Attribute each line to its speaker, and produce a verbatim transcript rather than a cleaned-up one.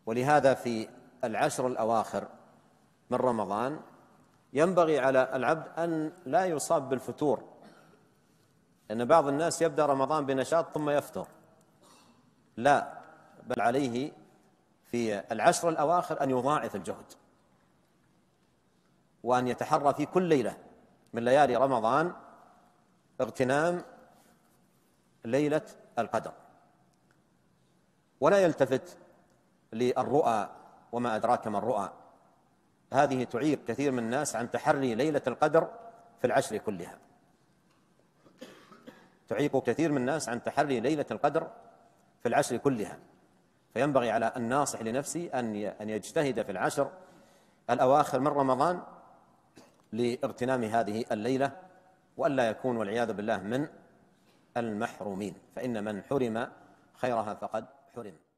Speaker 1: ولهذا في العشر الأواخر من رمضان ينبغي على العبد أن لا يصاب بالفتور، لأن بعض الناس يبدأ رمضان بنشاط ثم يفتر، لا، بل عليه في العشر الأواخر أن يضاعف الجهد، وأن يتحرى في كل ليلة من ليالي رمضان اغتنام ليلة القدر، ولا يلتفت للرؤى وما أدراك ما الرؤى، هذه تعيق كثير من الناس عن تحري ليلة القدر في العشر كلها، تعيق كثير من الناس عن تحري ليلة القدر في العشر كلها. فينبغي على الناصح لنفسه أن يجتهد في العشر الأواخر من رمضان لاغتنام هذه الليلة، وألا يكون والعياذ بالله من المحرومين، فإن من حرم خيرها فقد حرم.